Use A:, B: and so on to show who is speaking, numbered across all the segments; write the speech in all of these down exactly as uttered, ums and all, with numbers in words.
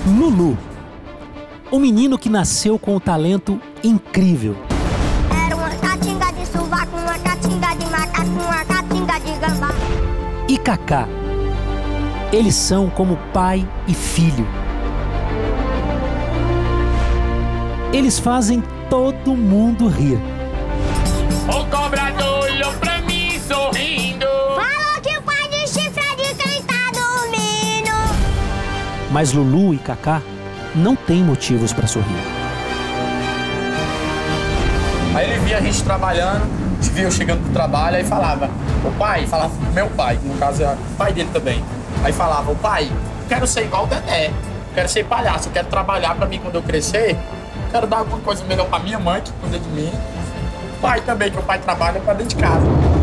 A: Lulu, um menino que nasceu com um talento incrível.
B: Era uma catinga de sovaco, uma catinga de macaco, uma catinga de gambá.
A: E Kaká, eles são como pai e filho. Eles fazem todo mundo rir.
C: O cobrador olhou pra mim sorrindo.
B: Falou que o pai de chifre é de quem tá dormindo.
A: Mas Lulu e Kaká não têm motivos para sorrir.
D: Aí ele via a gente trabalhando, a gente via eu chegando pro trabalho, aí falava, o pai, falava pro meu pai, que no caso é o pai dele também. Aí falava, o pai, quero ser igual o Dedé, quero ser palhaço, quero trabalhar pra mim quando eu crescer, quero dar alguma coisa melhor pra minha mãe, que cuida de mim. O pai também, que o pai trabalha pra dentro de casa.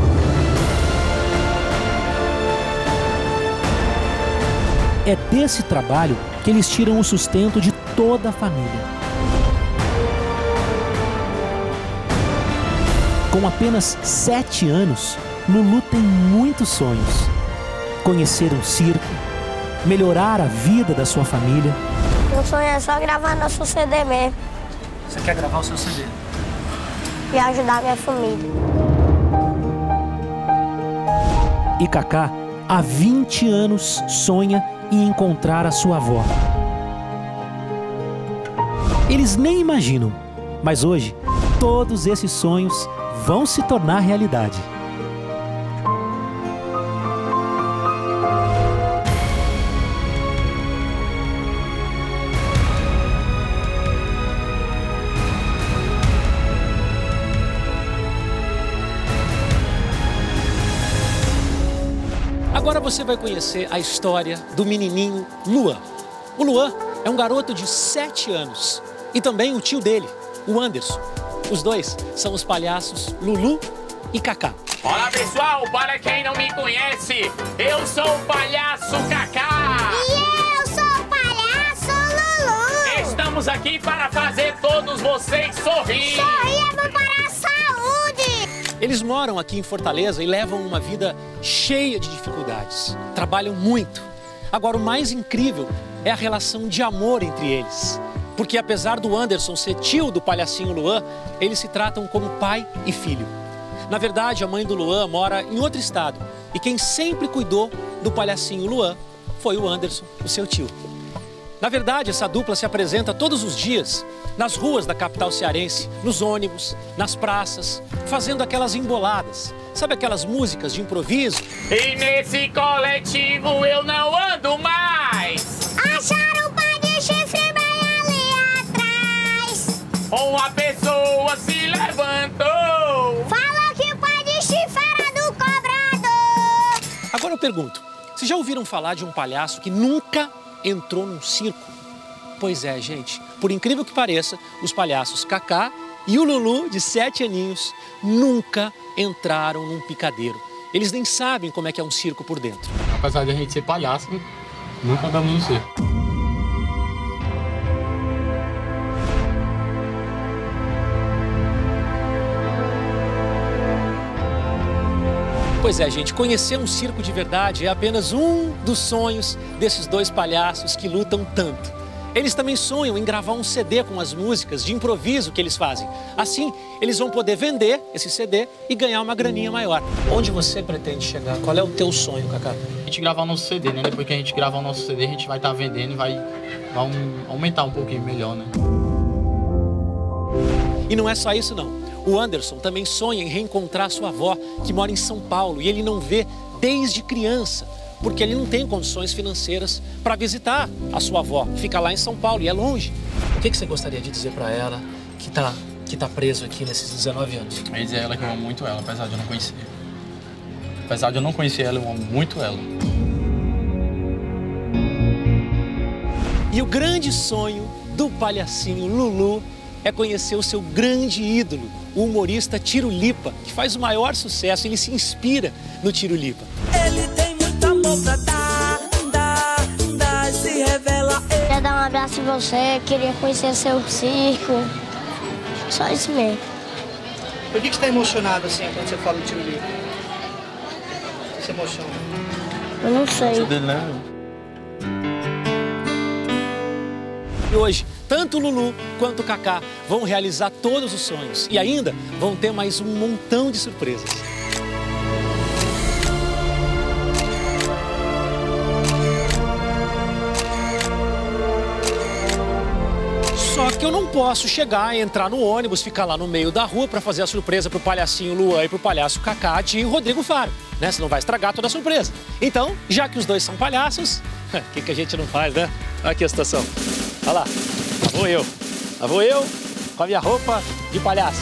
A: É desse trabalho que eles tiram o sustento de toda a família. Com apenas sete anos, Lulu tem muitos sonhos. Conhecer um circo, melhorar a vida da sua família.
B: Meu sonho é só gravar nosso C D mesmo.
A: Você quer gravar o seu C D?
B: E ajudar minha família.
A: E Kaká, há vinte anos, sonha em encontrar a sua avó. Eles nem imaginam, mas hoje, todos esses sonhos vão se tornar realidade.
E: Agora você vai conhecer a história do menininho Luan. O Luan é um garoto de sete anos e também o tio dele, o Anderson. Os dois são os palhaços Lulu e Kaká.
C: Olá pessoal, para quem não me conhece, eu sou o palhaço Kaká.
B: E eu sou o palhaço Lulu.
C: Estamos aqui para fazer todos vocês sorrir.
B: Sorriamos para a saúde.
E: Eles moram aqui em Fortaleza e levam uma vida cheia de dificuldades. Trabalham muito. Agora, o mais incrível é a relação de amor entre eles. Porque apesar do Anderson ser tio do palhacinho Luan, eles se tratam como pai e filho. Na verdade, a mãe do Luan mora em outro estado. E quem sempre cuidou do palhacinho Luan foi o Anderson, o seu tio. Na verdade, essa dupla se apresenta todos os dias nas ruas da capital cearense, nos ônibus, nas praças, fazendo aquelas emboladas. Sabe aquelas músicas de improviso?
C: E nesse coletivo eu não ando mais.
B: Acharam o pai de chifre bem ali atrás.
C: Uma pessoa se levantou.
B: Falou que o pai de chifre era do cobrador.
E: Agora eu pergunto, vocês já ouviram falar de um palhaço que nunca entrou num circo? Pois é, gente, por incrível que pareça, os palhaços Kaká e o Lulu, de sete aninhos, nunca entraram num picadeiro. Eles nem sabem como é que é um circo por dentro.
D: Apesar de a gente ser palhaço, nunca andamos no circo.
E: Pois é, gente, conhecer um circo de verdade é apenas um dos sonhos desses dois palhaços que lutam tanto. Eles também sonham em gravar um C D com as músicas de improviso que eles fazem. Assim, eles vão poder vender esse C D e ganhar uma graninha maior. Onde você pretende chegar? Qual é o teu sonho, Kaká?
D: A gente gravar o nosso C D, né? Depois que a gente gravar o nosso C D, a gente vai estar vendendo e vai, vai um, aumentar um pouquinho melhor, né?
E: E não é só isso, não. O Anderson também sonha em reencontrar sua avó, que mora em São Paulo, e ele não vê desde criança, porque ele não tem condições financeiras para visitar a sua avó, que fica lá em São Paulo e é longe. O que, que você gostaria de dizer para ela que tá, que tá preso aqui nesses dezenove anos?
D: Eu ia dizer a ela que eu amo muito ela, apesar de eu não conhecer. Apesar de eu não conhecer ela, eu amo muito ela.
E: E o grande sonho do palhacinho Lulu é conhecer o seu grande ídolo, o humorista Tiro Lipa, que faz o maior sucesso. Ele se inspira no Tiro Lipa.
F: Ele tem muito amor pra dar, dar, dar, se revela.
B: Queria dar um abraço em você, queria conhecer seu circo. Só isso mesmo.
G: Por que você está emocionado assim quando você fala do Tiro Lipa? Você se emociona?
B: Eu não sei.
D: Dele, né?
E: E hoje, tanto o Lulu quanto o Cacá vão realizar todos os sonhos. E ainda vão ter mais um montão de surpresas. Só que eu não posso chegar, entrar no ônibus, ficar lá no meio da rua para fazer a surpresa pro palhacinho Luan e pro palhaço Cacá de Rodrigo Faro, né? Senão vai estragar toda a surpresa. Então, já que os dois são palhaços, o que, que a gente não faz, né? Olha aqui a situação. Olha lá, lá vou eu. Lá vou eu com a minha roupa de palhaço.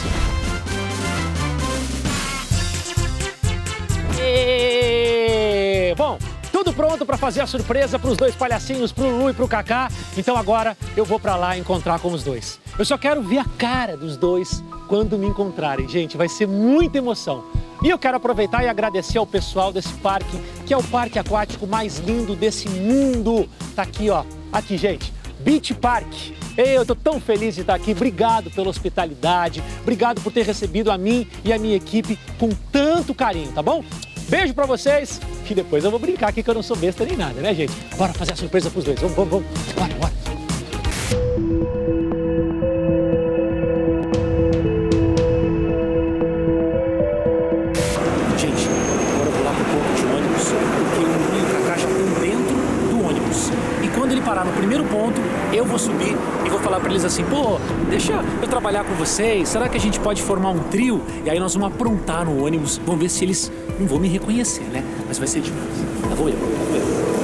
E: E... Bom, tudo pronto para fazer a surpresa para os dois palhacinhos, pro Lulu e pro Cacá. Então agora eu vou para lá encontrar com os dois. Eu só quero ver a cara dos dois quando me encontrarem. Gente, vai ser muita emoção. E eu quero aproveitar e agradecer ao pessoal desse parque, que é o parque aquático mais lindo desse mundo. Tá aqui, ó. Aqui, gente. Beach Park. Ei, eu tô tão feliz de estar aqui. Obrigado pela hospitalidade. Obrigado por ter recebido a mim e a minha equipe com tanto carinho, tá bom? Beijo pra vocês. E depois eu vou brincar aqui que eu não sou besta nem nada, né, gente? Bora fazer a surpresa pros dois. Vamos, vamos, vamos. Bora, bora. Gente, agora eu vou lá pro ponto de ônibus, porque o Lulu e o Cacá já estão dentro do ônibus. E quando ele parar no primeiro ponto, eu vou subir e vou falar pra eles assim, pô, deixa eu trabalhar com vocês, será que a gente pode formar um trio? E aí nós vamos aprontar no ônibus, vamos ver se eles não vão me reconhecer, né? Mas vai ser demais. Tá bom, eu, tá bom,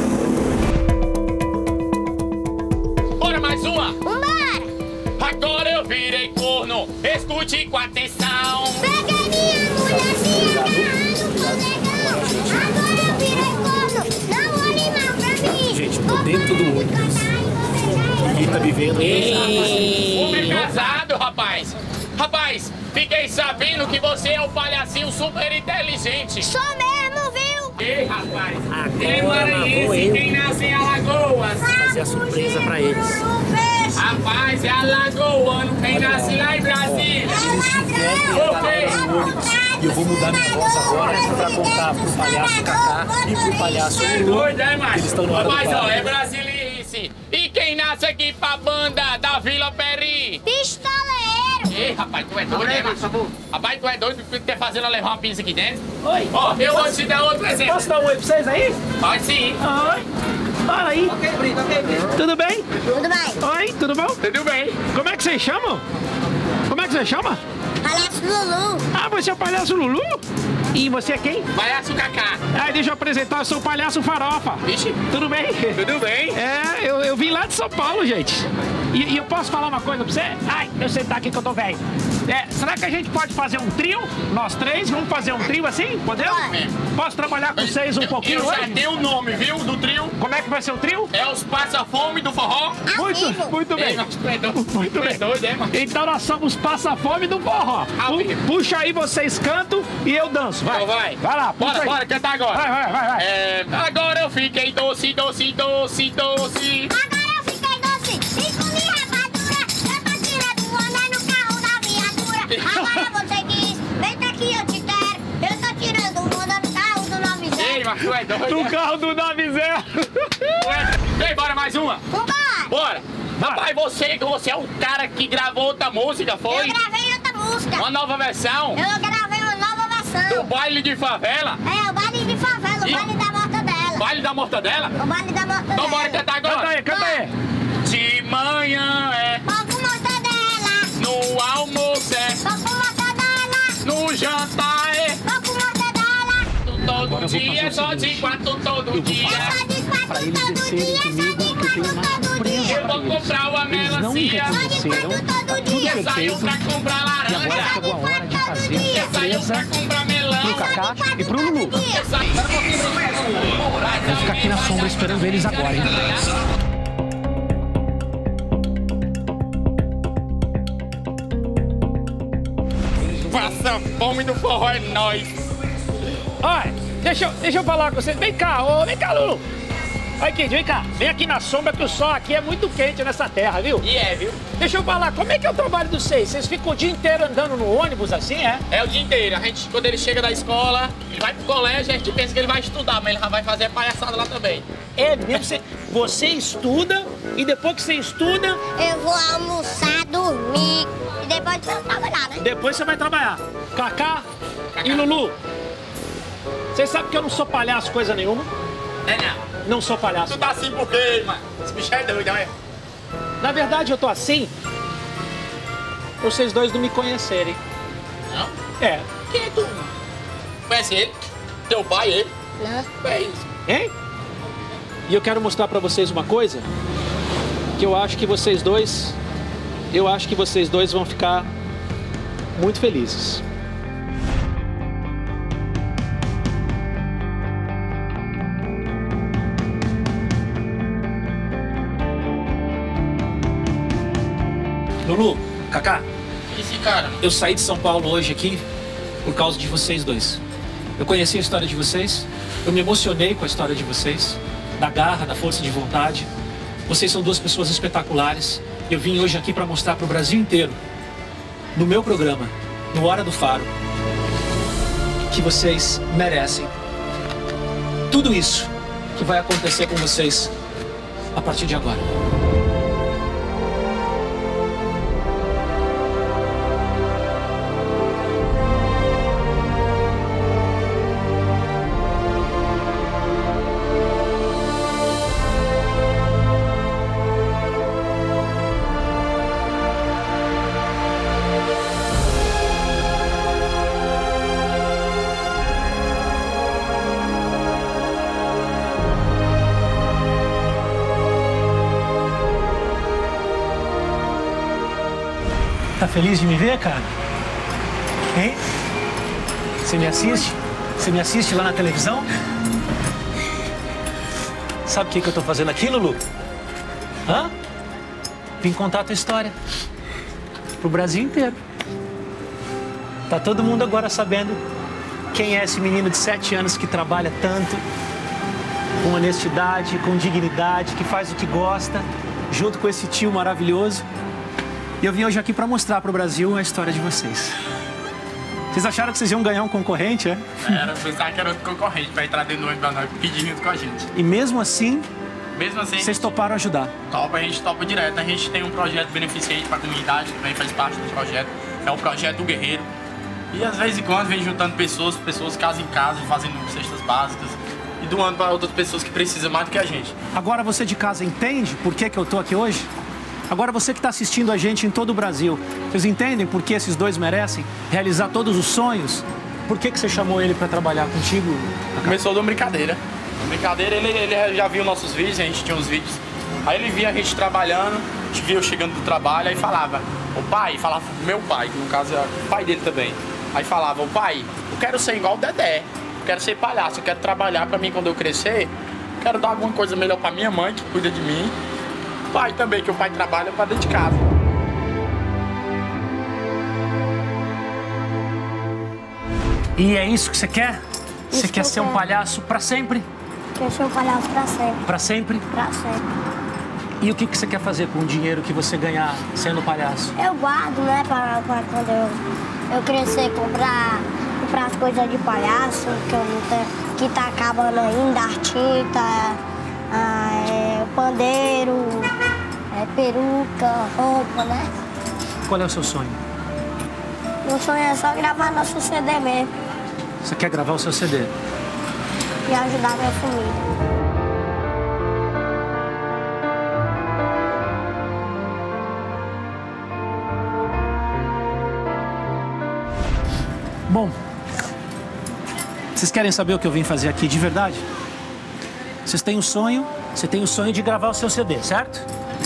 E: eu.
C: Bora mais uma!
B: Vambora!
C: Agora eu virei corno, escute com atenção.
B: Pega minha mulherzinha agarrando o polegão. Agora eu virei corno, não olhe mal pra mim.
A: Gente, tô dentro do ônibus. Ninguém tá me vendo.
C: Homem casado, rapaz. Rapaz, fiquei sabendo que você é um palhacinho super inteligente.
B: Sou mesmo, viu?
C: Ei, rapaz.
A: Agora
C: É maranhense
A: vou eu.
C: quem nasce em Alagoas.
A: Fazer a surpresa pra eles.
C: Rapaz, é alagoano quem nasce lá em Brasília.
A: E eu vou mudar minha voz agora pra contar pro palhaço Cacá e pro palhaço
C: É
A: Lulu.
C: doido, é, macho?
A: Eles estão no ar do
C: Rapaz, ó,
A: parque.
C: é brasiliense. E quem nasce aqui pra banda da Vila Peri?
B: Pistoleiro.
C: Ei, rapaz, tu é doido, é, macho? Rapaz, tu é doido porque tu tá fazendo ela levar uma pizza aqui dentro?
A: Oi.
C: Ó, eu vou te dar outro exemplo.
A: Posso dar um oi pra vocês aí?
C: Pode sim.
A: Oi. Fala aí. Tudo bem?
B: Tudo bem?
A: Oi, tudo bom?
C: Tudo bem?
A: Como é que vocês chamam? Como é que você chama?
B: Palhaço Lulu.
A: Ah, você é o palhaço Lulu? E você é quem?
C: Palhaço Cacá.
A: Ah, deixa eu apresentar, eu sou o palhaço Farofa.
C: Vixe,
A: Tudo bem?
C: tudo bem?
A: É, eu, eu vim lá de São Paulo, gente. E, e eu posso falar uma coisa pra você? Ai, eu sentar aqui que eu tô velho. É, será que a gente pode fazer um trio? Nós três, vamos fazer um trio assim? Podemos?
B: Pode.
A: Posso trabalhar com vocês um pouquinho
C: Eu já
A: hoje?
C: tenho o nome, viu, do trio.
A: Como é que vai ser o trio?
C: É os Passa-Fome do Forró.
B: Ao
A: Muito,
B: vivo.
A: muito
C: Ei,
A: bem.
C: mas tu é doido.
A: Muito
C: Tu é
A: bem.
C: doido, é, mano?
A: Então nós somos passa-fome do forró.
C: Ao
A: Pu-
C: vivo.
A: Puxa aí, vocês cantam e eu danço. Vai,
C: Então vai.
A: Vai lá, puxa
C: Bora,
A: aí.
C: bora, cantar agora.
A: Vai, vai, vai, vai.
C: É, agora eu fiquei doce, doce, doce, doce.
B: Agora eu fiquei doce e comi rapadura. Eu tô tirando onda no carro da viatura. Agora você diz, vem daqui, eu te quero. Eu tô tirando onda no carro do nove
C: Ei,
B: zero.
C: mas tu é doido.
A: No
C: é?
A: carro do nove zero.
C: Ué, Vem, bora mais uma.
B: Vambora.
C: Bora. Rapaz, você, você é o cara que gravou outra música, foi?
B: Eu gravei outra música.
C: Uma nova versão
B: Eu gravei uma nova
C: do
B: versão.
C: baile de favela.
B: É, o baile de favela, o
C: E-
B: baile da mortadela.
C: Baile da mortadela?
B: O baile da mortadela.
C: Então bora cantar agora.
A: Canta aí, canta aí.
C: De manhã é,
B: Pão com mortadela.
C: no almoço é,
B: Pão com mortadela.
C: no jantar é.
B: Pão com mortadela.
C: Todo
A: Agora eu vou
C: dia,
A: fazer o
C: só de
A: seguinte.
C: quatro todo
A: vou
C: dia.
B: É só de
A: Pra
B: quatro
A: eles
B: todo
A: descerem
B: dia, só
A: comigo,
B: de
A: que eu tenho
B: quatro
A: uma
B: todo
A: surpresa
B: dia.
C: Eu vou comprar uma
A: Eles não me
C: melancia.
A: reconheceram, tá tudo
C: Eu saio
A: perfeito.
C: pra comprar
A: E agora
C: laranja.
A: chegou a hora de fazer a
C: Eu saio pra
A: surpresa
C: comprar
A: pro
C: melão.
A: Cacá e pro Lulu.
C: Eu saio.
A: Vou ficar aqui na sombra esperando eles agora, hein?
C: Passa fome do forró é nóis.
A: Olha, deixa eu, deixa eu falar com vocês. Vem cá, ô, vem cá, Lulu. Olha aqui, vem cá. Vem aqui na sombra que o sol aqui é muito quente nessa terra, viu?
C: E é, viu?
A: Deixa eu falar, como é que é o trabalho de vocês? Vocês ficam o dia inteiro andando no ônibus assim, é?
C: É o dia inteiro. A gente, quando ele chega da escola, ele vai pro colégio, a gente pensa que ele vai estudar, mas ele já vai fazer palhaçada lá também.
A: É mesmo? Cê- Você estuda e depois que você estuda,
B: Eu vou almoçar, dormir e depois eu vou trabalhar, né?
A: depois você vai trabalhar. Cacá e Lulu, vocês sabem que eu não sou palhaço coisa nenhuma?
C: É não.
A: Não sou palhaço.
C: Tu tá assim por quê, mano? Esse bicho é doido, né?
A: Na verdade, eu tô assim pra vocês dois não me conhecerem.
C: Não?
A: É.
C: Quem é tu? Conhece ele? Teu pai, ele?
B: Não.
C: É isso.
A: Hein? E eu quero mostrar pra vocês uma coisa que eu acho que vocês dois, eu acho que vocês dois vão ficar muito felizes. Lulu, Cacá,
C: Esse cara.
A: eu saí de São Paulo hoje aqui por causa de vocês dois. Eu conheci a história de vocês, eu me emocionei com a história de vocês, da garra, da força de vontade. Vocês são duas pessoas espetaculares. Eu vim hoje aqui para mostrar para o Brasil inteiro, no meu programa, no Hora do Faro, que vocês merecem tudo isso que vai acontecer com vocês a partir de agora. Tá feliz de me ver, cara? Hein? Você me assiste? Você me assiste lá na televisão? Sabe o que, que eu tô fazendo aqui, Lulu? Hã? Vim contar a tua história. Pro Brasil inteiro. Tá todo mundo agora sabendo quem é esse menino de sete anos que trabalha tanto, com honestidade, com dignidade, que faz o que gosta, junto com esse tio maravilhoso. E eu vim hoje aqui para mostrar para o Brasil a história de vocês. Vocês acharam que vocês iam ganhar um concorrente, é?
C: Era, pensava que era outro concorrente pra entrar dentro do ônibus pra nós pedir junto com a gente.
A: E mesmo assim,
C: Mesmo assim,
A: vocês toparam ajudar.
C: topa, a gente topa direto. A gente tem um projeto beneficente pra comunidade, que também faz parte do projeto. É o Projeto do Guerreiro. E às vezes em quando vem juntando pessoas, pessoas casa em casa, fazendo cestas básicas. E doando para outras pessoas que precisam mais do que a gente.
A: Agora você de casa entende por que, que eu tô aqui hoje? Agora você que está assistindo a gente em todo o Brasil, vocês entendem por que esses dois merecem realizar todos os sonhos? Por que, que você chamou ele para trabalhar contigo?
C: Começou de uma brincadeira. Uma brincadeira, ele, ele já viu nossos vídeos, a gente tinha uns vídeos. Aí ele via a gente trabalhando, a gente via eu chegando do trabalho, aí falava, o pai, falava pro meu pai, que no caso é o pai dele também. Aí falava, o pai, eu quero ser igual o Dedé, eu quero ser palhaço, eu quero trabalhar pra mim quando eu crescer, eu quero dar alguma coisa melhor pra minha mãe, que cuida de mim. O pai também, que o pai trabalha pra dentro de casa.
A: E é isso que você quer? Você
B: Isso
A: quer
B: que eu
A: ser um
B: quero.
A: palhaço para sempre?
B: Quero ser um palhaço pra sempre.
A: Para sempre?
B: Pra sempre.
A: E o que, que você quer fazer com o dinheiro que você ganhar sendo palhaço?
B: Eu guardo, né, pra, pra quando eu, eu crescer, comprar, comprar as coisas de palhaço, que, eu não tenho, que tá acabando ainda, a tinta, a, é, o pandeiro, é, peruca, roupa, né?
A: Qual é o seu sonho?
B: Meu sonho é só gravar nosso C D mesmo
A: Você quer gravar o seu C D?
B: e ajudar minha família.
A: Bom, vocês querem saber o que eu vim fazer aqui de verdade? Vocês têm um sonho, você tem o sonho de gravar o seu C D, certo?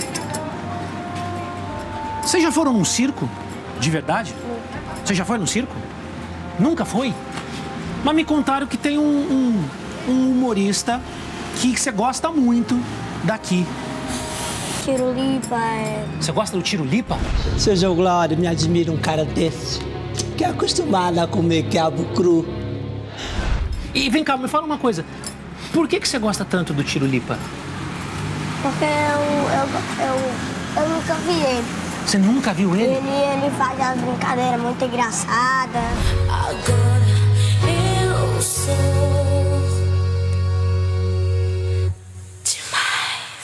A: Vocês já foram num circo? De verdade? Você já foi num circo? Nunca foi? Mas me contaram que tem um, um, um humorista que você gosta muito daqui.
B: Tirulipa, é...
A: Você gosta do Tirulipa?
F: Seu João Glória, me admira um cara desse, que é acostumado a comer quiabo cru.
A: E vem cá, me fala uma coisa. Por que, que você gosta tanto do Tirulipa?
B: Porque eu, eu, eu, eu nunca vi ele.
A: Você nunca viu ele?
B: Ele, ele faz as brincadeiras muito engraçadas.
H: Agora eu sou demais.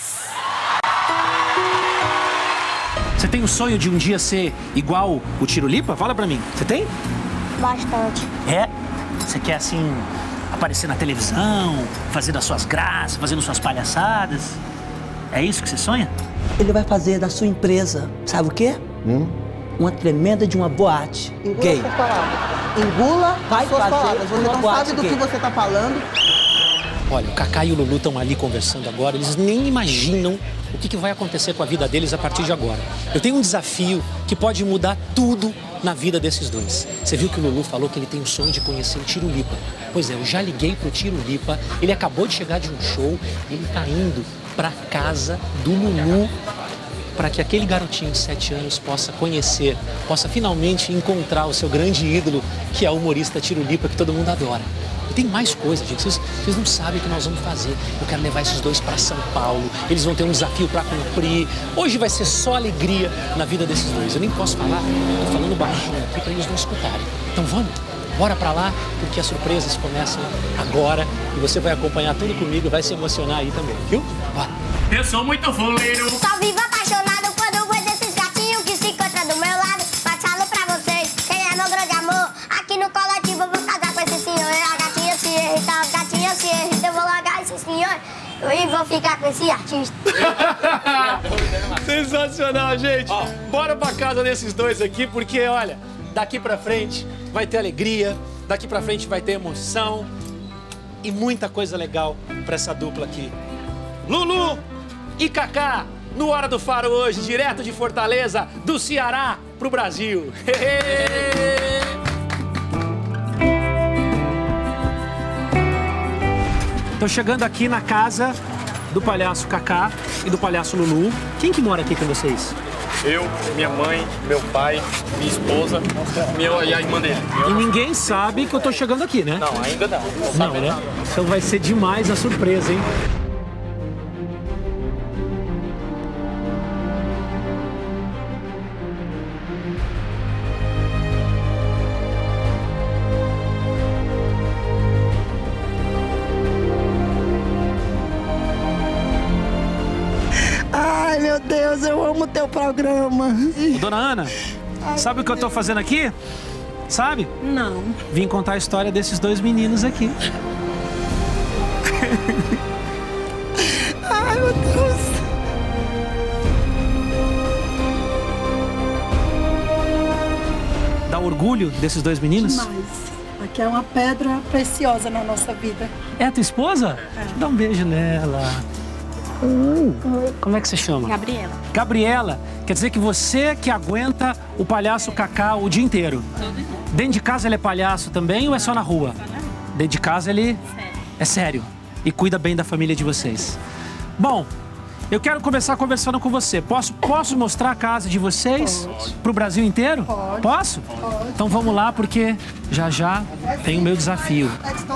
E: Você tem o sonho de um dia ser igual o Tirulipa? Fala pra mim. Você tem?
B: Bastante.
A: É? Você quer, assim, aparecer na televisão, fazendo as suas graças, fazendo suas palhaçadas? É isso que você sonha?
F: Ele vai fazer da sua empresa, sabe o quê? Hum? Uma tremenda de uma boate
G: Engula
F: gay.
G: suas palavras. Engula
F: Vai
G: suas
F: fazer
G: palavras. Você
F: uma
G: não
F: boate
G: sabe do
F: gay.
G: que você tá falando.
E: Olha, o Kaká e o Lulu estão ali conversando agora, eles nem imaginam o que, que vai acontecer com a vida deles a partir de agora. Eu tenho um desafio que pode mudar tudo na vida desses dois. Você viu que o Lulu falou que ele tem o sonho de conhecer o Tirulipa. Pois é, eu já liguei pro Tirulipa, ele acabou de chegar de um show, ele tá indo pra casa do Lulu para que aquele garotinho de sete anos possa conhecer, possa finalmente encontrar o seu grande ídolo, que é o humorista Tirulipa, que todo mundo adora. E tem mais coisa, gente. Vocês, vocês não sabem o que nós vamos fazer. Eu quero levar esses dois para São Paulo. Eles vão ter um desafio para cumprir. Hoje vai ser só alegria na vida desses dois. Eu nem posso falar, tô falando baixinho aqui para eles não escutarem. Então vamos, bora para lá, porque as surpresas começam agora. E você vai acompanhar tudo comigo e vai se emocionar aí também, viu? Bora.
C: Eu sou muito fuleiro.
B: Só vivo apaixonado quando vejo esses gatinhos que se encontram do meu lado. Mas falo pra vocês, quem é meu grande amor? Aqui no coletivo eu vou casar com esse senhor. A gatinha se irrita, a gatinha se irrita. Eu vou largar esse senhor e vou ficar com esse artista.
E: Sensacional, gente. Bora pra casa desses dois aqui, porque, olha, daqui pra frente vai ter alegria, daqui pra frente vai ter emoção e muita coisa legal pra essa dupla aqui. Lulu e Kaká, no Hora do Faro hoje, direto de Fortaleza, do Ceará pro Brasil. Tô chegando aqui na casa do palhaço Kaká e do palhaço Lulu. Quem que mora aqui com vocês?
C: Eu, minha mãe, meu pai, minha esposa minha, e a irmã dele.
E: E ninguém sabe que eu tô chegando aqui, né?
C: Não, ainda não.
E: Não, né? Então vai ser demais a surpresa, hein?
G: Ai, meu Deus, eu amo teu programa.
E: Ô, dona Ana, sabe o que eu tô fazendo aqui? Sabe?
G: Não.
E: Vim contar a história desses dois meninos aqui.
G: Ai, meu Deus.
E: Dá orgulho desses dois meninos?
G: Demais. Aqui é uma pedra preciosa na nossa vida.
E: É a tua esposa?
G: É.
E: Dá um beijo nela. Uh, como é que você chama?
H: Gabriela.
E: Gabriela, quer dizer que você que aguenta o palhaço Kaká o dia inteiro? Dentro de casa ele é palhaço também ou é só na rua? Dentro de casa ele
H: Sério.
E: é sério e cuida bem da família de vocês. Bom, eu quero começar conversando com você. Posso, posso mostrar a casa de vocês para o Brasil inteiro?
G: Pode.
E: Posso?
G: Pode.
E: Então vamos lá, porque já já tem o meu desafio.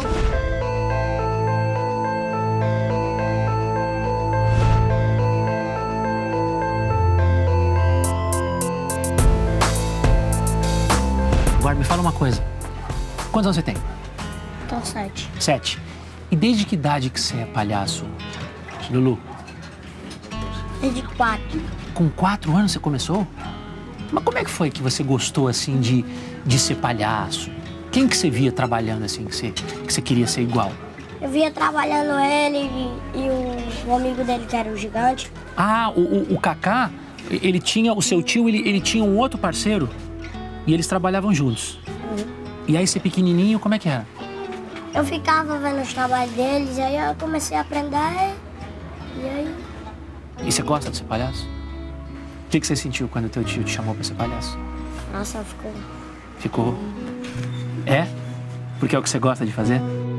E: Agora me fala uma coisa. Quantos anos você tem?
B: Tô sete.
E: Sete. E desde que idade que você é palhaço, Lulu?
B: Desde quatro.
E: Com quatro anos você começou? Mas como é que foi que você gostou, assim, de, de ser palhaço? Quem que você via trabalhando, assim, que você, que você queria ser igual?
B: Eu via trabalhando ele e, e o, o amigo dele, que era o gigante.
E: Ah, o, o, o Kaká, ele tinha, o seu tio, ele, ele tinha um outro parceiro e eles trabalhavam juntos.
B: Uhum.
E: E aí, você pequenininho, como é que era?
B: Eu ficava vendo os trabalhos deles, aí eu comecei a aprender. E aí,
E: E você gosta de ser palhaço? O que, que você sentiu quando teu tio te chamou pra ser palhaço?
B: nossa, ficou.
E: Ficou? É? Porque é o que você gosta de fazer?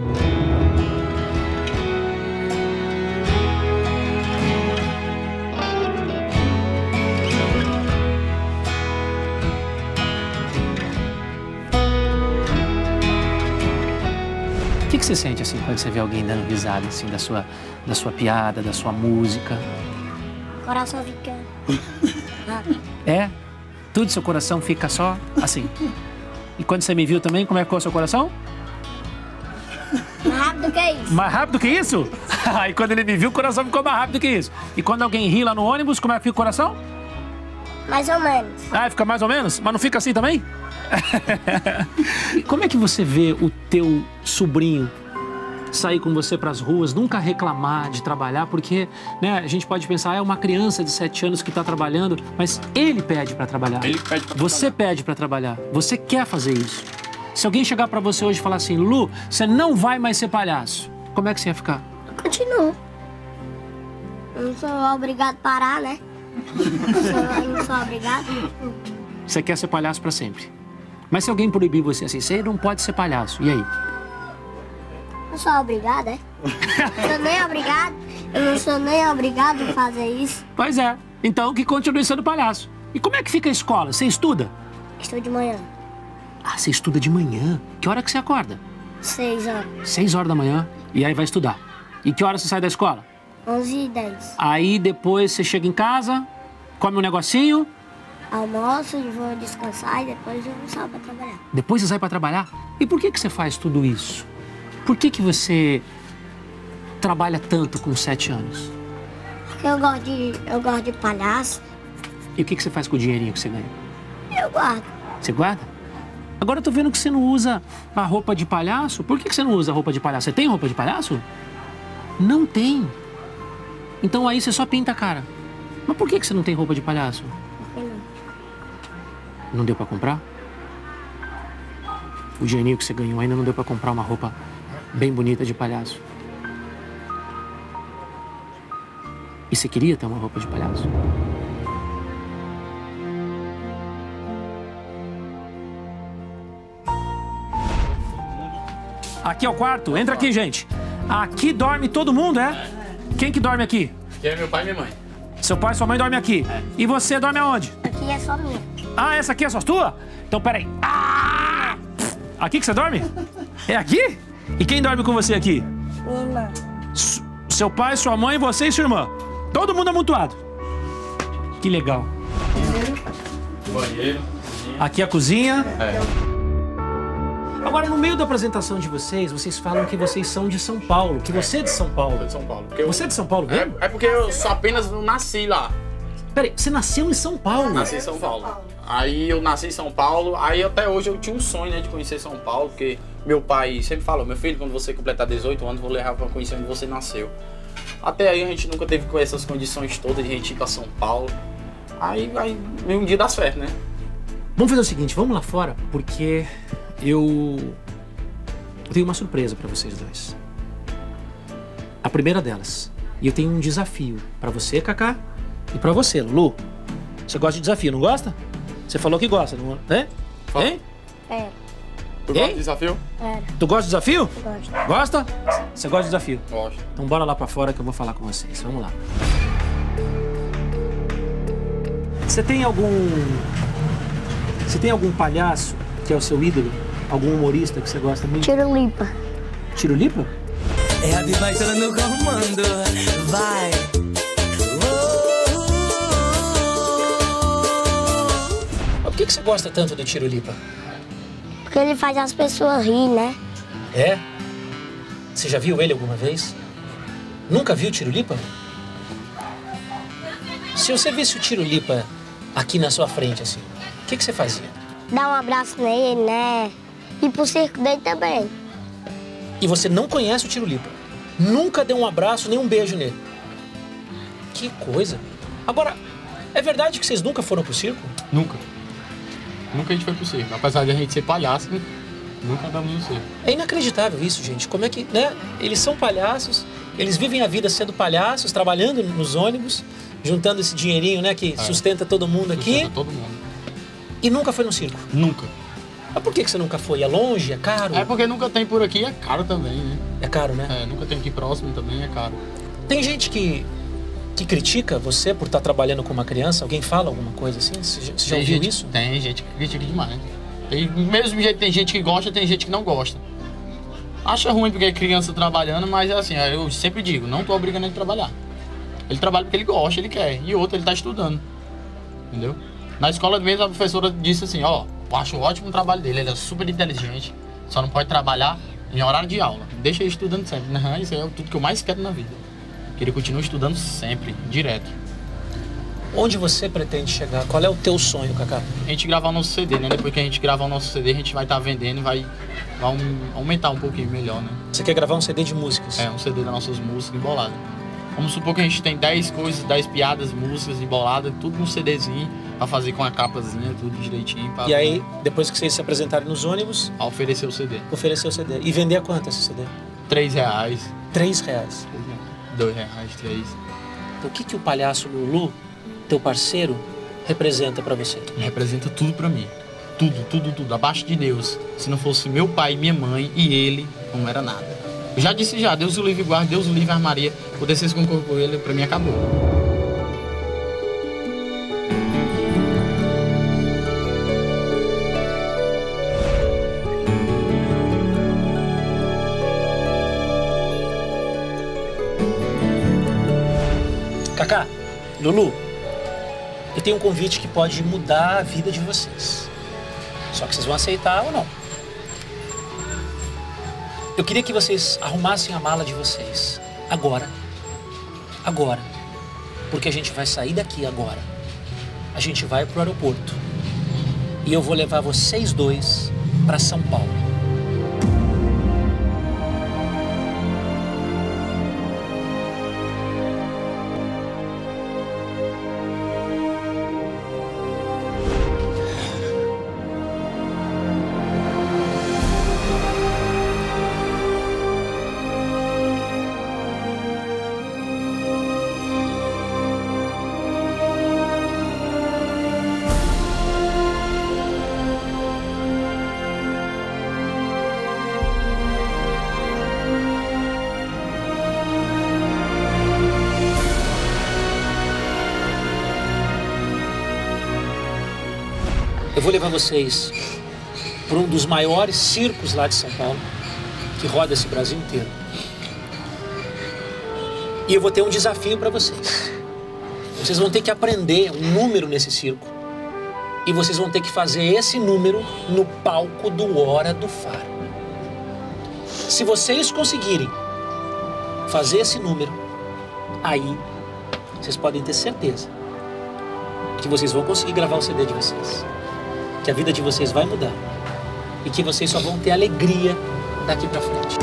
E: O que, que você sente, assim, quando você vê alguém dando risada, assim, da sua, da sua piada, da sua música?
B: Coração fica.
E: É? Tudo seu coração fica só assim. E quando você me viu também, como é que ficou o seu coração?
B: Mais rápido que isso.
E: Mais rápido que isso? E quando ele me viu, o coração ficou mais rápido que isso. E quando alguém ri lá no ônibus, como é que fica o coração?
B: Mais ou menos.
E: Ah, fica mais ou menos? Mas não fica assim também? E como é que você vê o teu sobrinho sair com você para as ruas, nunca reclamar de trabalhar? Porque, né, a gente pode pensar, ah, é uma criança de sete anos que está trabalhando, mas ele pede para trabalhar.
C: Ele pede pra
E: Você
C: trabalhar.
E: pede para trabalhar. Você quer fazer isso. Se alguém chegar para você hoje e falar assim, Lu, você não vai mais ser palhaço, como é que você ia ficar?
B: Continuo. Eu não sou obrigado a parar, né? Eu, sou, eu não sou obrigado.
E: Você quer ser palhaço para sempre. Mas se alguém proibir você assim, você não pode ser palhaço, e aí?
B: Eu sou obrigado, é? Eu sou nem obrigado. Eu não sou nem obrigado a fazer isso.
E: Pois é. Então que continue sendo palhaço. E como é que fica a escola? Você estuda?
B: Estou de manhã.
E: Ah, você estuda de manhã. Que hora que você acorda?
B: Seis horas.
E: Seis horas da manhã. E aí vai estudar. E que hora você sai da escola?
B: Onze e dez.
E: Aí depois você chega em casa, come um negocinho,
B: Almoço e vou descansar e depois eu vou sair pra trabalhar.
E: depois você sai pra trabalhar. E por que que você faz tudo isso? Por que que você trabalha tanto com sete anos?
B: Porque eu gosto de, eu gosto de palhaço.
E: E o que que você faz com o dinheirinho que você ganha?
B: Eu guardo.
E: Você guarda? Agora eu tô vendo que você não usa a roupa de palhaço. Por que que você não usa a roupa de palhaço? Você tem roupa de palhaço? Não tem. Então aí você só pinta a cara. Mas por que que você não tem roupa de palhaço?
B: Por que não?
E: Não deu pra comprar? O dinheirinho que você ganhou ainda não deu pra comprar uma roupa bem bonita de palhaço. E você queria ter uma roupa de palhaço? Aqui é o quarto. Entra aqui, gente. Aqui dorme todo mundo, é? Quem que dorme aqui?
C: Que é meu pai e minha mãe.
E: Seu pai e sua mãe dormem aqui. E você dorme aonde?
B: Aqui é só minha.
E: Ah, essa aqui é só tua? Então, peraí. Ah! Aqui que você dorme? É aqui? E quem dorme com você aqui?
B: Minha irmã.
E: S- seu pai, sua mãe, você e sua irmã. Todo mundo amontoado. Que legal.
C: Banheiro.
E: Aqui é a cozinha.
C: É.
E: Agora, no meio da apresentação de vocês, vocês falam que vocês são de São Paulo, que você é de São Paulo.
C: De São Paulo. Porque eu-
E: Você é de São Paulo,
C: É,
E: mesmo?
C: é porque eu só apenas nasci lá.
E: Peraí, você nasceu em São Paulo?
C: Nasci em São Paulo. Aí eu nasci em São Paulo, aí até hoje eu tinha um sonho, né, de conhecer São Paulo, porque meu pai sempre falou, meu filho, quando você completar dezoito anos, vou levar pra conhecer onde você nasceu. Até aí a gente nunca teve com essas condições todas de a gente ir pra São Paulo. Aí, aí veio um dia dá certo, né?
E: Vamos fazer o seguinte, vamos lá fora, porque eu... eu tenho uma surpresa pra vocês dois. A primeira delas. E eu tenho um desafio pra você, Kaká, e pra você, Lu. Você gosta de desafio, não gosta? Você falou que gosta, não é?
C: Fala.
E: Hein?
B: É,
C: Tu
E: Ei?
C: gosta de desafio?
B: era.
E: Tu gosta de desafio?
B: Eu gosto.
E: Gosta? Você gosta de desafio?
C: Gosto.
E: Então bora lá pra fora que eu vou falar com vocês. Vamos lá. Você tem algum... Você tem algum palhaço que é o seu ídolo? Algum humorista que você gosta muito?
B: Tirulipa.
E: Tirulipa?
H: É a Biba entrando no comando, vai.
E: Mas por que que você gosta tanto do Tirulipa?
B: Porque ele faz as pessoas rir, né?
E: É? Você já viu ele alguma vez? Nunca viu o Tirulipa? Se você visse o Tirulipa aqui na sua frente, assim, o que que você fazia?
B: Dá um abraço nele, né? E pro circo dele também.
E: E você não conhece o Tirulipa. Nunca deu um abraço nem um beijo nele. Que coisa. Agora, é verdade que vocês nunca foram pro circo?
C: Nunca. Nunca a gente foi pro circo. Apesar de a gente ser palhaço, nunca andamos no circo.
E: É inacreditável isso, gente. Como é que, né? Eles são palhaços, eles vivem a vida sendo palhaços, trabalhando nos ônibus, juntando esse dinheirinho, né, que sustenta todo mundo aqui,
C: Sustenta todo mundo.
E: e nunca foi no circo.
C: Nunca.
E: Mas por que que você nunca foi? É longe? É caro?
C: É porque nunca tem por aqui e é caro também, né?
E: É caro, né?
C: É, nunca tem aqui próximo também, é caro.
E: Tem gente que, que critica você por estar trabalhando com uma criança? Alguém fala alguma coisa assim? Você já, você já
C: Tem
E: ouviu
C: gente-
E: isso?
C: Tem gente que critica demais. Tem, mesmo jeito tem gente que gosta, tem gente que não gosta. Acha ruim porque é criança trabalhando, mas é assim, eu sempre digo, não tô obrigando ele a trabalhar. Ele trabalha porque ele gosta, ele quer. E outro, ele tá estudando. Entendeu? Na escola mesmo a professora disse assim, ó, eu acho ótimo o trabalho dele, ele é super inteligente, só não pode trabalhar em horário de aula. Deixa ele estudando sempre. Não, isso é tudo que eu mais quero na vida. Que ele continue estudando sempre, direto.
E: Onde você pretende chegar? Qual é o teu sonho, Cacá?
C: A gente gravar o nosso C D, né? Depois que a gente gravar o nosso C D, a gente vai estar tá vendendo e vai, vai um, aumentar um pouquinho melhor, né?
E: Você quer gravar um C D de músicas?
C: É, um C D das nossas músicas emboladas. Vamos supor que a gente tem dez coisas, dez piadas, músicas emboladas, tudo num CDzinho, pra fazer com a capazinha, tudo direitinho. Pra...
E: E aí, depois que vocês se apresentarem nos ônibus...
C: A oferecer o C D.
E: Oferecer o C D. E vender a quanto esse C D?
C: Três reais.
E: Três reais.
C: Dois reais, três.
E: Então, o que, que o palhaço Lulu, teu parceiro, representa pra você?
C: Representa tudo pra mim. Tudo, tudo, tudo. Abaixo de Deus. Se não fosse meu pai, minha mãe e ele, não era nada. Eu já disse já, Deus o livre guarda, Deus o livre armaria. Poder ser com corpo com ele, pra mim acabou.
E: Cacá, Lulu, eu tenho um convite que pode mudar a vida de vocês. Só que vocês vão aceitar ou não. Eu queria que vocês arrumassem a mala de vocês. Agora. Agora. Porque a gente vai sair daqui agora. A gente vai pro aeroporto. E eu vou levar vocês dois para São Paulo. Eu vou levar vocês para um dos maiores circos lá de São Paulo, que roda esse Brasil inteiro. E eu vou ter um desafio para vocês. Vocês vão ter que aprender um número nesse circo. E vocês vão ter que fazer esse número no palco do Hora do Faro. Se vocês conseguirem fazer esse número, aí vocês podem ter certeza que vocês vão conseguir gravar o C D de vocês. Que a vida de vocês vai mudar. E que vocês só vão ter alegria daqui pra frente.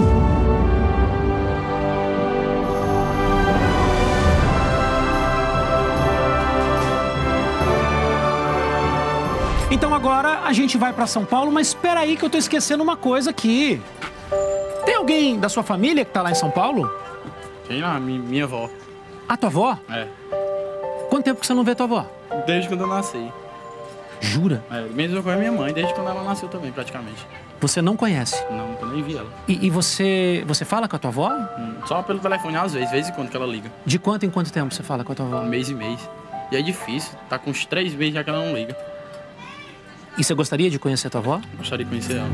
A: Então agora a gente vai pra São Paulo, mas espera aí que eu tô esquecendo uma coisa aqui. Tem alguém da sua família que tá lá em São Paulo?
C: Tem lá, minha avó.
A: A tua avó?
C: É.
A: Quanto tempo que você não vê tua avó?
C: Desde quando eu nasci.
A: Jura?
C: É, mesmo com a minha mãe, desde quando ela nasceu também, praticamente.
A: Você não conhece?
C: Não, eu nem vi ela.
A: E, e você, você fala com a tua avó?
C: Hum, só pelo telefone, às vezes, de vez em quando que ela liga.
A: De quanto em quanto tempo você fala com a tua avó?
C: Um mês e mês. E é difícil, tá com uns três meses já que ela não liga.
A: E você gostaria de conhecer a tua avó?
C: Gostaria de conhecer ela.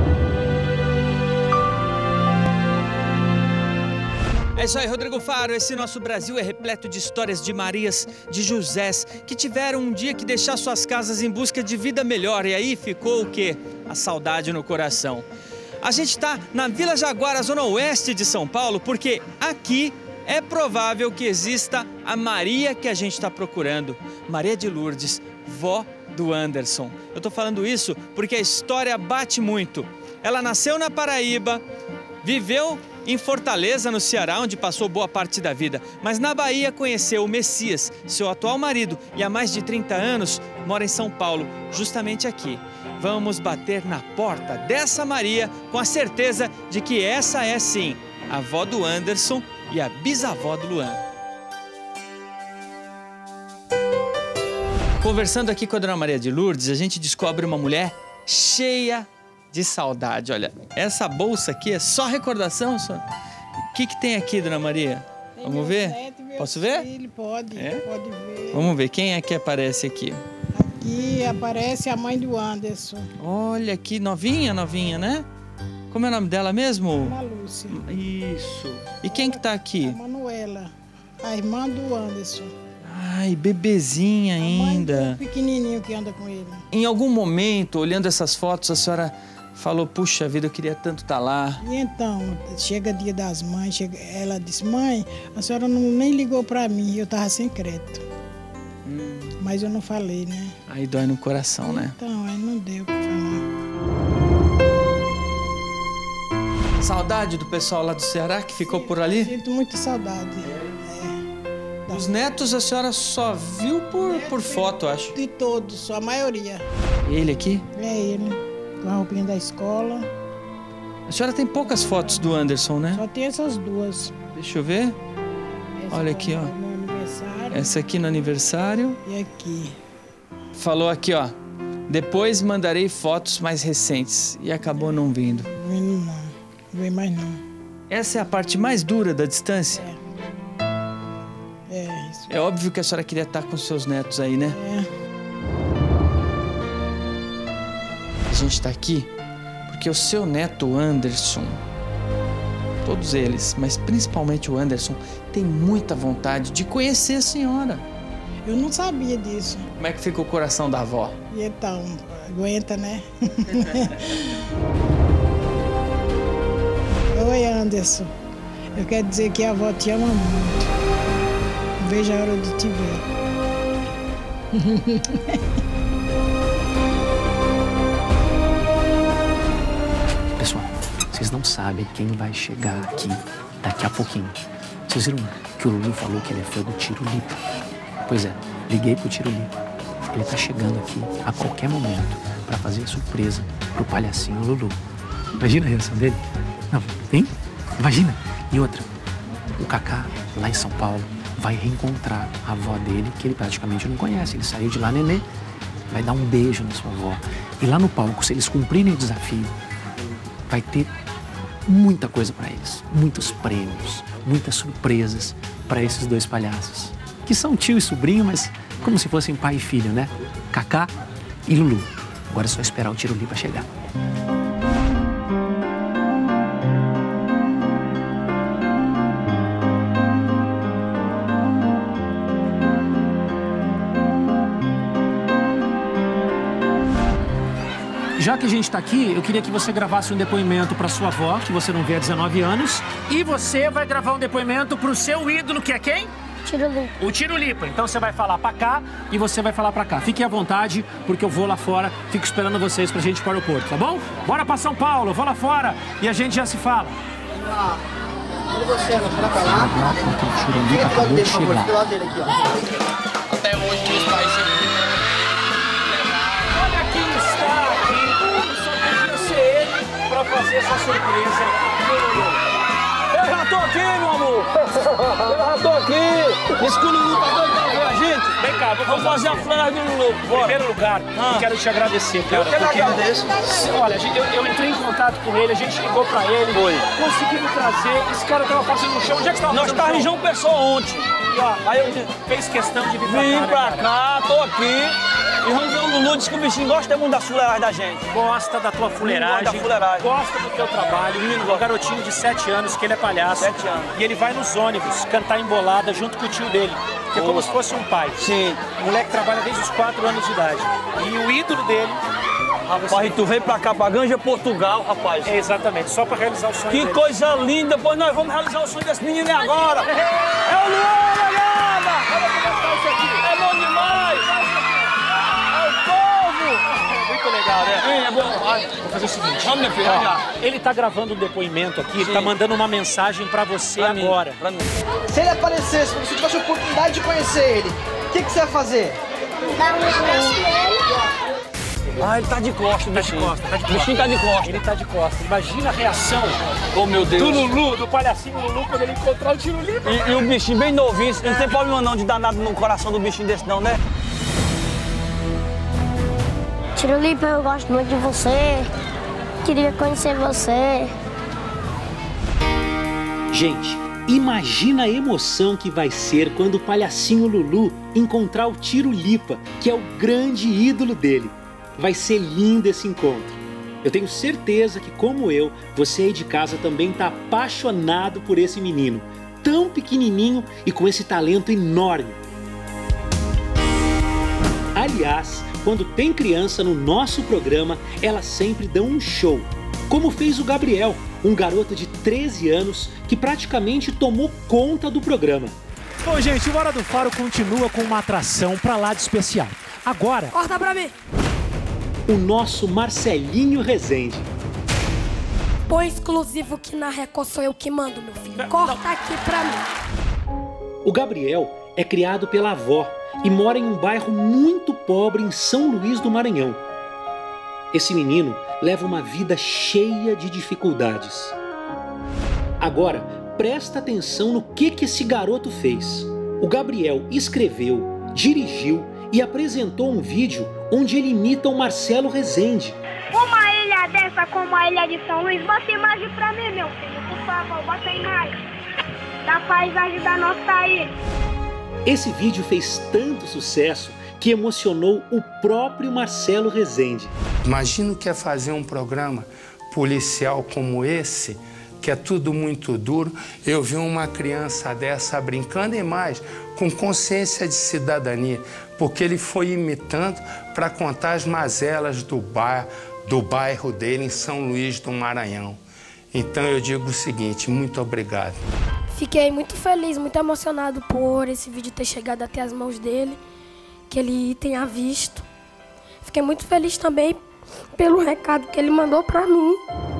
I: É isso aí, Rodrigo Faro. Esse nosso Brasil é repleto de histórias de Marias, de Josés, que tiveram um dia que deixar suas casas em busca de vida melhor. E aí ficou o quê? A saudade no coração. A gente está na Vila Jaguara, zona oeste de São Paulo, porque aqui é provável que exista a Maria que a gente está procurando. Maria de Lourdes, vó do Anderson. Eu estou falando isso porque a história bate muito. Ela nasceu na Paraíba, viveu em Fortaleza, no Ceará, onde passou boa parte da vida. Mas na Bahia conheceu o Messias, seu atual marido, e há mais de trinta anos mora em São Paulo, justamente aqui. Vamos bater na porta dessa Maria com a certeza de que essa é sim a avó do Anderson e a bisavó do Luan. Conversando aqui com a Dona Maria de Lourdes, a gente descobre uma mulher cheia de saudade. Olha, essa bolsa aqui é só recordação, só. O que que tem aqui, Dona Maria? Tem Vamos ver? Neto, Posso ver?
J: Filho, pode,
I: é?
J: pode ver.
I: Vamos ver, quem é que aparece aqui?
J: Aqui aparece a mãe do Anderson.
I: Olha que novinha, novinha, né? Como é o nome dela mesmo?
J: Ana Lúcia.
I: Isso. E quem que tá aqui?
J: A Manuela, a irmã do Anderson.
I: Ai, bebezinha ainda.
J: A mãe do pequenininho que anda com ele.
I: Em algum momento, olhando essas fotos, a senhora falou, puxa vida, eu queria tanto estar lá.
J: E então, chega dia das mães, chega, ela disse, mãe, a senhora não, nem ligou pra mim, eu tava sem crédito.
I: Hum.
J: Mas eu não falei, né?
I: Aí dói no coração, né?
J: Então, aí não deu pra falar.
I: Saudade do pessoal lá do Ceará que ficou por ali?
J: Sinto muita saudade. É.
I: Os netos a senhora só viu por, por foto, acho.
J: De todos, a maioria.
I: Ele aqui?
J: É ele, com a roupinha da escola.
I: A senhora tem poucas fotos do Anderson, né?
J: Só tem essas duas.
I: Deixa eu ver.
J: Essa
I: Olha aqui, ó.
J: No aniversário.
I: Essa aqui no aniversário.
J: E aqui.
I: Falou aqui, ó. Depois mandarei fotos mais recentes. E acabou não vindo.
J: Não vem não. Não vem mais não.
I: Essa é a parte mais dura da distância?
J: É. É, isso.
I: É óbvio que a senhora queria estar com seus netos aí, né?
J: É.
I: A gente tá aqui porque o seu neto Anderson, todos eles, mas principalmente o Anderson, tem muita vontade de conhecer a senhora.
J: Eu não sabia disso.
I: Como é que fica o coração da avó?
J: E então, aguenta, né? Oi, Anderson. Eu quero dizer que a avó te ama muito. Não vejo a hora de te ver.
A: Pessoal, vocês não sabem quem vai chegar aqui daqui a pouquinho. Vocês viram que o Lulu falou que ele é fã do Tiro Lipa? Pois é, liguei pro Tiro Lipa. Ele tá chegando aqui a qualquer momento para fazer a surpresa pro palhacinho Lulu. Imagina a reação dele. Não, hein? Imagina. E outra, o Kaká, lá em São Paulo, vai reencontrar a avó dele, que ele praticamente não conhece. Ele saiu de lá, nenê, vai dar um beijo na sua avó. E lá no palco, se eles cumprirem o desafio, vai ter muita coisa para eles. Muitos prêmios, muitas surpresas para esses dois palhaços. Que são tio e sobrinho, mas como se fossem pai e filho, né? Kaká e Lulu. Agora é só esperar o Tiro Lipa chegar. Já que a gente está aqui, eu queria que você gravasse um depoimento para sua avó, que você não vê há dezenove anos. E você vai gravar um depoimento para o seu ídolo, que é quem?
B: Tiro Lipa.
A: O Tiro Lipa. Então você vai falar para cá e você vai falar para cá. Fiquem à vontade, porque eu vou lá fora, fico esperando vocês pra gente ir para o aeroporto, tá bom? Bora para São Paulo, eu vou lá fora e a gente já se fala.
G: Onde você vai pra lá?
A: O Tiro Lipa acabou de chegar.
G: Do lado dele aqui, ó.
C: Até hoje, meus pais sempre...
A: Olha quem está aqui. Só podia ser ele para fazer essa surpresa.
K: Eu já tô aqui, meu amor! Eu já tô aqui! Esse que o Lulu tá doido pra ver a gente!
A: Vem cá,
K: vamos fazer a flecha do Lulu!
A: Em primeiro lugar, ah. eu quero te agradecer, cara.
K: Eu que agradeço.
A: Olha, eu, eu entrei em contato com ele, a gente ligou pra ele,
K: Foi.
A: conseguimos trazer. Esse cara tava fazendo no chão. Onde é que você tava
K: Nós
A: fazendo
K: tava
A: no
K: em
A: chão?
K: João Pessoa ontem.
A: E, ó,
K: aí eu
A: fez questão de vir pra
K: vim
A: cá.
K: pra
A: né,
K: cá, tô aqui. E vamos ver o Lulu, disse que o bichinho gosta muito da fuleiragem da gente.
A: Gosta da tua fuleiragem,
K: Gosta da fuleiragem.
A: gosta do teu trabalho. Um garotinho de sete anos, que ele é palhaço.
K: Sete anos.
A: E ele vai nos ônibus cantar embolada junto com o tio dele. Que é como se fosse um pai.
K: Sim.
A: O moleque trabalha desde os quatro anos de idade. E o ídolo dele...
K: Rapaz, e tu veio pra cá, pra Ganja, Portugal, rapaz.
A: É, exatamente, só pra realizar o sonho
K: Que
A: dele.
K: coisa linda, pois nós vamos realizar o sonho desse menino agora. É o Luan, olhada!
A: Olha como é que tá isso aqui.
K: É bom demais! É o povo!
A: Muito legal, né?
K: É, é bom.
A: Vou fazer o seguinte.
K: Vamos, meu filho,
A: Ó,
K: já.
A: ele tá gravando um depoimento aqui, ele
K: Sim.
A: tá mandando uma mensagem pra você
K: Pra
A: agora.
K: Mim, pra mim.
G: Se ele aparecesse, se você tivesse a oportunidade de conhecer ele, o que, que você vai fazer?
B: Dá um abraço nele.
K: Ah, ele tá de costas, o
A: Tá de
K: bichinho.
A: costas, tá de
K: O bichinho tá de costas.
A: Ele tá de costas. Imagina a reação
K: Oh, meu Deus.
A: do Lulu, do palhacinho Lulu, quando ele encontrar o Tiro Lipa.
K: E, e o bichinho bem novinho, não tem problema não de dar nada no coração do bichinho desse não, né?
B: Tiro Lipa, eu gosto muito de você. Queria conhecer você.
A: Gente, imagina a emoção que vai ser quando o palhacinho Lulu encontrar o Tiro Lipa, que é o grande ídolo dele. Vai ser lindo esse encontro. Eu tenho certeza que, como eu, você aí de casa também está apaixonado por esse menino, tão pequenininho e com esse talento enorme. Aliás, quando tem criança no nosso programa, elas sempre dão um show. Como fez o Gabriel, um garoto de treze anos que praticamente tomou conta do programa. Bom, gente, o Hora do Faro continua com uma atração pra lá de especial. Agora...
L: Corta pra mim.
E: O nosso Marcelinho Rezende.
L: Põe exclusivo que na Record sou eu que mando, meu filho. Corta Não. aqui pra mim.
E: O Gabriel é criado pela avó e mora em um bairro muito pobre em São Luís do Maranhão. Esse menino leva uma vida cheia de dificuldades. Agora, presta atenção no que, que esse garoto fez. O Gabriel escreveu, dirigiu e apresentou um vídeo onde ele imita o Marcelo Rezende.
M: Uma ilha dessa como a ilha de São Luís, bota imagem pra mim, meu filho, por favor, bota imagem da paisagem da nossa ilha.
E: Esse vídeo fez tanto sucesso que emocionou o próprio Marcelo Rezende.
N: Imagina o que é fazer um programa policial como esse, que é tudo muito duro. Eu vi uma criança dessa brincando e mais, com consciência de cidadania, porque ele foi imitando para contar as mazelas do, bar, do bairro dele em São Luís do Maranhão. Então eu digo o seguinte, muito obrigado.
L: Fiquei muito feliz, muito emocionado por esse vídeo ter chegado até as mãos dele, que ele tenha visto. Fiquei muito feliz também pelo recado que ele mandou para mim.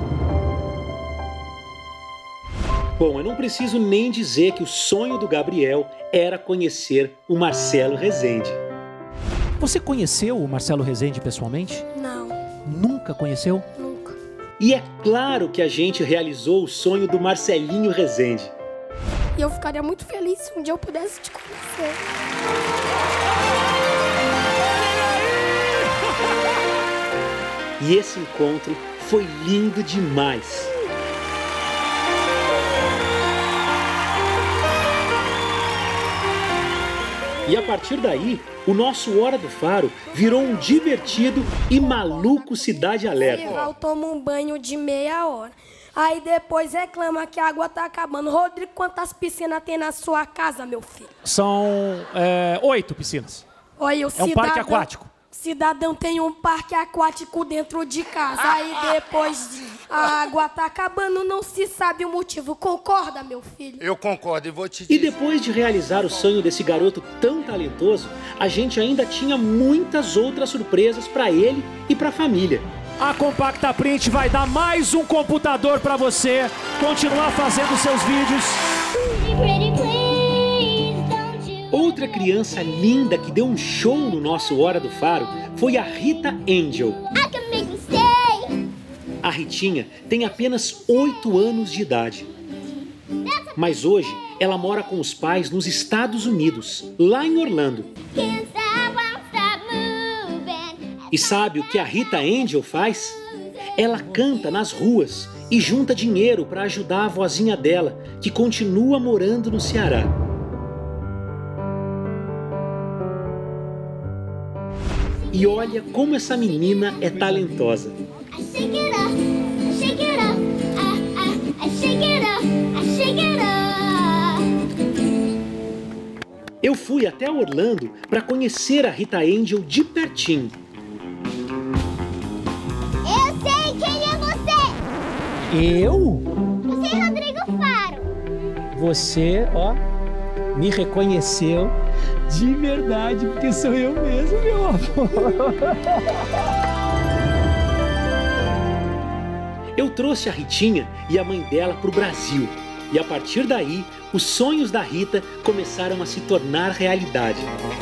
E: Bom, eu não preciso nem dizer que o sonho do Gabriel era conhecer o Marcelo Rezende.
A: Você conheceu o Marcelo Rezende pessoalmente?
L: Não.
A: Nunca conheceu?
L: Nunca.
E: E é claro que a gente realizou o sonho do Marcelinho Rezende.
L: E eu ficaria muito feliz se um dia eu pudesse te conhecer.
E: E esse encontro foi lindo demais. E a partir daí, o nosso Hora do Faro virou um divertido e maluco Cidade Alerta.
L: Eu tomo um banho de meia hora. Aí depois reclama que a água tá acabando. Rodrigo, quantas piscinas tem na sua casa, meu filho?
A: São é, oito piscinas.
L: Olha, o
A: é
L: cidadão,
A: um parque aquático.
L: Cidadão tem um parque aquático dentro de casa. Aí depois a água tá acabando, não se sabe o motivo. Concorda, meu filho?
N: Eu concordo e vou te dizer.
E: E depois de realizar o sonho desse garoto tão talentoso, a gente ainda tinha muitas outras surpresas para ele e para a família.
A: A Compacta Print vai dar mais um computador para você continuar fazendo seus vídeos.
E: Outra criança linda que deu um show no nosso Hora do Faro foi a Rita Angel. A Ritinha tem apenas oito anos de idade. Mas hoje ela mora com os pais nos Estados Unidos, lá em Orlando. E sabe o que a Rita Angel faz? Ela canta nas ruas e junta dinheiro para ajudar a vozinha dela, que continua morando no Ceará. E olha como essa menina é talentosa. Eu fui até Orlando para conhecer a Rita Angel de pertinho.
M: Eu sei quem é você!
A: Eu?
M: Você é Rodrigo Faro.
A: Você, ó, me reconheceu de verdade, porque sou eu mesmo, meu amor.
E: Eu trouxe a Ritinha e a mãe dela para o Brasil. E a partir daí, os sonhos da Rita começaram a se tornar realidade.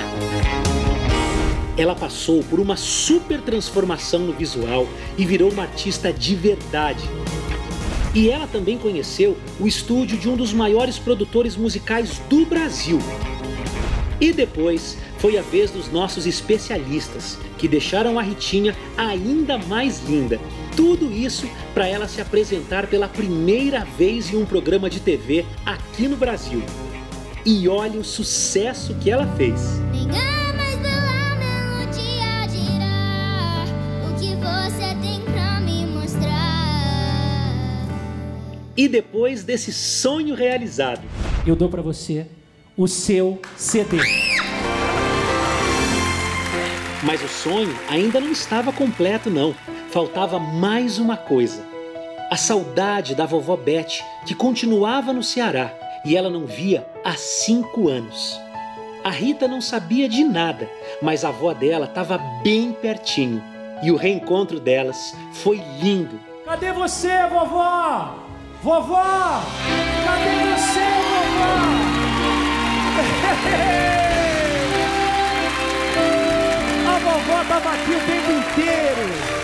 E: Ela passou por uma super transformação no visual e virou uma artista de verdade. E ela também conheceu o estúdio de um dos maiores produtores musicais do Brasil. E depois foi a vez dos nossos especialistas, que deixaram a Ritinha ainda mais linda. Tudo isso para ela se apresentar pela primeira vez em um programa de T V aqui no Brasil. E olha o sucesso que ela fez. E depois desse sonho realizado,
A: eu dou para você o seu C D.
E: Mas o sonho ainda não estava completo, não. Faltava mais uma coisa. A saudade da vovó Beth, que continuava no Ceará e ela não via há cinco anos. A Rita não sabia de nada, mas a avó dela estava bem pertinho e o reencontro delas foi lindo.
A: Cadê você, vovó? Vovó! Cadê você, vovó? A vovó estava aqui o tempo inteiro.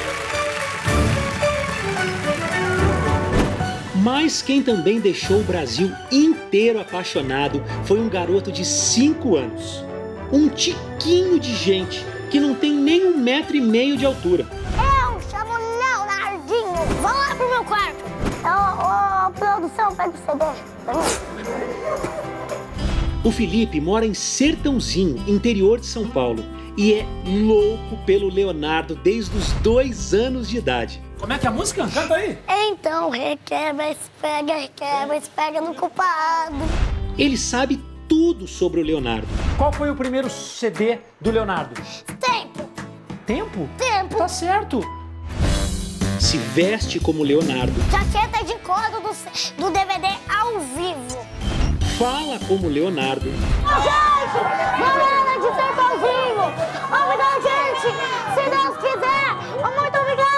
E: Mas quem também deixou o Brasil inteiro apaixonado foi um garoto de cinco anos. Um tiquinho de gente que não tem nem um metro e meio de altura.
B: Eu chamo Leonardinho. Vão lá pro meu quarto. Ô, ô, produção, pega o C D.
E: O Felipe mora em Sertãozinho, interior de São Paulo, e é louco pelo Leonardo desde os dois anos de idade.
A: Como é que é a música? Canta aí.
B: Então, requebra, espega, requebra, espega no culpado.
E: Ele sabe tudo sobre o Leonardo.
A: Qual foi o primeiro C D do Leonardo?
B: Tempo.
A: Tempo?
B: Tempo.
A: Tá certo.
E: Se veste como Leonardo.
B: Jaqueta de couro do, do D V D ao vivo.
E: Fala como Leonardo.
B: Ô, gente! Galera de Sertãozinho! Obrigado, gente! Se Deus quiser! Muito obrigado!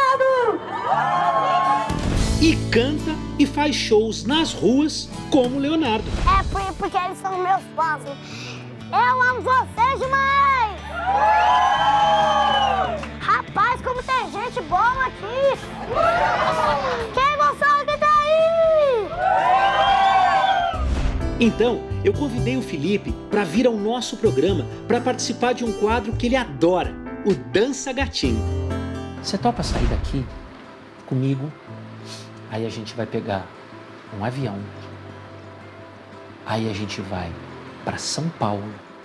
E: E canta e faz shows nas ruas como Leonardo.
B: É porque eles são meus fãs. Eu amo vocês demais! Rapaz, como tem gente boa aqui! Que emoção que tá aí!
E: Então, eu convidei o Felipe para vir ao nosso programa para participar de um quadro que ele adora, o Dança Gatinho.
A: Você topa sair daqui comigo? Aí a gente vai pegar um avião. Aí a gente vai para São Paulo.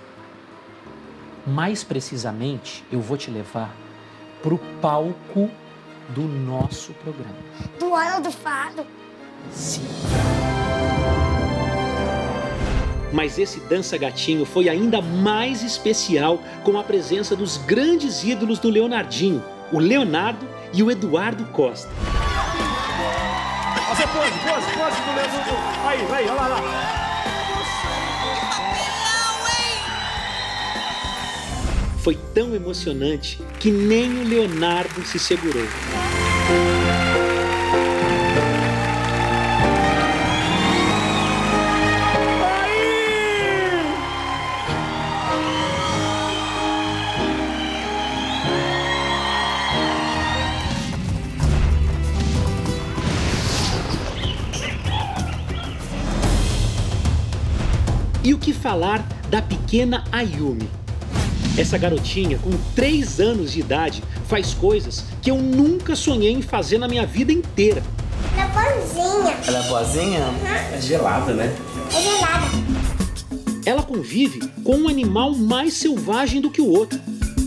A: Mais precisamente, eu vou te levar pro palco do nosso programa.
B: Do Hora do Fado.
A: Sim.
E: Mas esse Dança Gatinho foi ainda mais especial com a presença dos grandes ídolos do Leonardinho, o Leonardo e o Eduardo Costa.
A: Você pose, pose, pose do Leonardo. Aí, vai, olha lá, lá.
E: Foi tão emocionante que nem o Leonardo se segurou. E o que falar da pequena Ayumi? Essa garotinha, com três anos de idade, faz coisas que eu nunca sonhei em fazer na minha vida inteira.
B: Ela é boazinha.
O: Ela é boazinha? Uhum. É gelada, né?
B: É gelada.
E: Ela convive com um animal mais selvagem do que o outro.